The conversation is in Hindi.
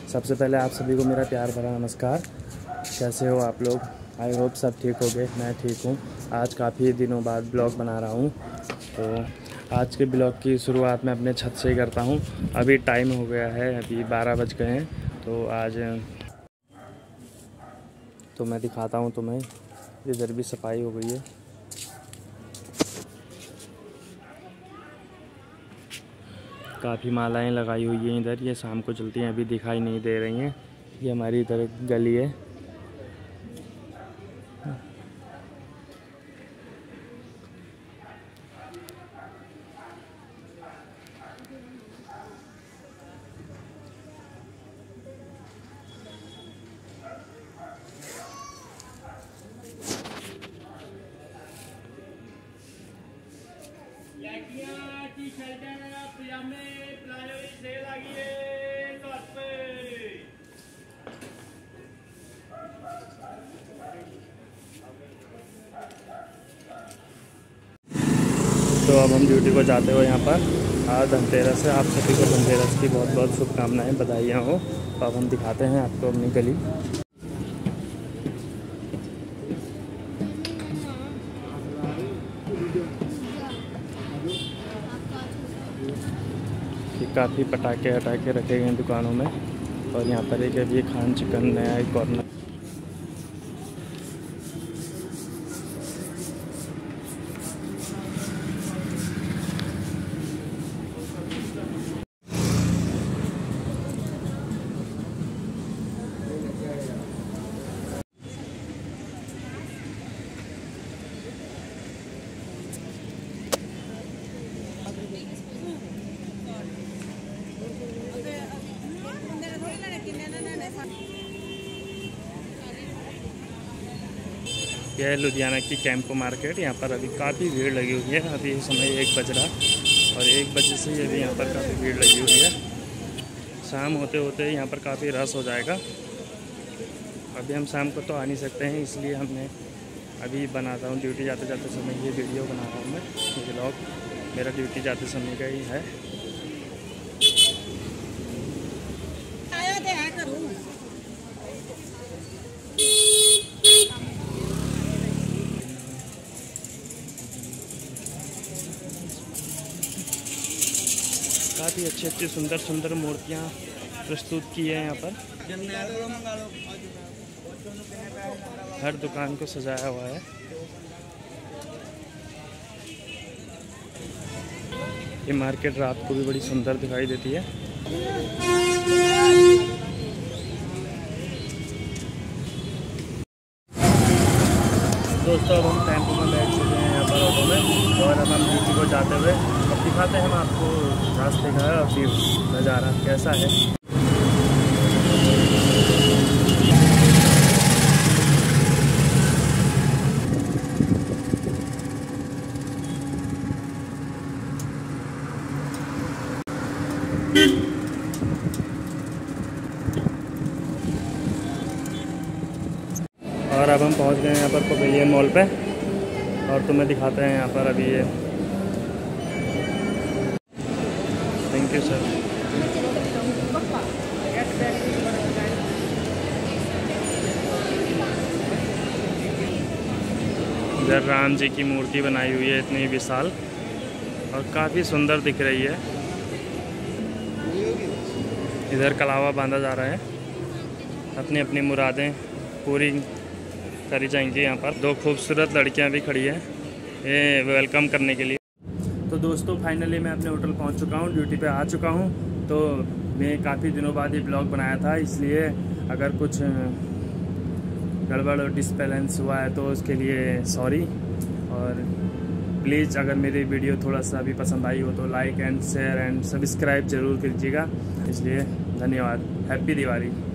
सबसे पहले आप सभी को मेरा प्यार भरा नमस्कार। कैसे हो आप लोग? आई होप सब ठीक हो गए। मैं ठीक हूँ। आज काफ़ी दिनों बाद ब्लॉग बना रहा हूँ। तो आज के ब्लॉग की शुरुआत मैं अपने छत से ही करता हूँ। अभी टाइम हो गया है, अभी 12 बज गए हैं। तो आज तो मैं दिखाता हूँ तुम्हें। इधर भी सफाई हो गई है। काफ़ी मालाएं लगाई हुई हैं इधर। ये शाम को चलती हैं, अभी दिखाई नहीं दे रही हैं। ये हमारी इधर गली है। तो अब हम ड्यूटी को जाते हुए यहाँ पर आज धनतेरस है। आप सभी को धनतेरस की बहुत बहुत शुभकामनाएं, बधाइयाँ हो। तो अब हम दिखाते हैं आपको अपनी गली। काफ़ी पटाखे हटाके रखे गए हैं दुकानों में। और यहाँ पर एक अभी खान चिकन नया एक कॉर्नर। यह है लुधियाना की कैंप मार्केट। यहाँ पर अभी काफ़ी भीड़ लगी हुई है। अभी समय 1 बज रहा और 1 बजे से ही अभी यहाँ पर काफ़ी भीड़ लगी हुई है। शाम होते होते यहाँ पर काफ़ी रश हो जाएगा। अभी हम शाम को तो आ नहीं सकते हैं, इसलिए हमने अभी बनाता हूँ ड्यूटी जाते जाते समय ये वीडियो बना रहा हूँ मैं। ये व्लॉग मेरा ड्यूटी जाते समय का ही है। काफ़ी अच्छी सुंदर मूर्तियाँ प्रस्तुत की है यहाँ पर। हर दुकान को सजाया हुआ है। ये मार्केट रात को भी बड़ी सुंदर दिखाई देती है। दोस्तों अब हम टेम्पो में बैठ चुके हैं यहाँ पर ऑटो में, और अब हम ड्यूटी को जाते हुए अब दिखाते हैं हम आपको रास्ते का व्यू नज़ारा कैसा है। और अब हम पहुंच गए हैं यहाँ पर पवेलियन मॉल पे, और तुम्हें दिखाते हैं यहाँ पर अभी ये। Thank you sir. इधर राम जी की मूर्ति बनाई हुई है इतनी विशाल, और काफ़ी सुंदर दिख रही है। इधर कलावा बांधा जा रहा है, अपनी अपनी मुरादें पूरी करी जाएंगी। यहाँ पर 2 खूबसूरत लड़कियाँ भी खड़ी हैं ये वेलकम करने के लिए। तो दोस्तों फाइनली मैं अपने होटल पहुँच चुका हूँ, ड्यूटी पे आ चुका हूँ। तो मैं काफ़ी दिनों बाद ये ब्लॉग बनाया था, इसलिए अगर कुछ गड़बड़ और डिसबैलेंस हुआ है तो उसके लिए सॉरी। और प्लीज़ अगर मेरी वीडियो थोड़ा सा भी पसंद आई हो तो like and share and subscribe ज़रूर कीजिएगा। इसलिए धन्यवाद। हैप्पी दिवाली।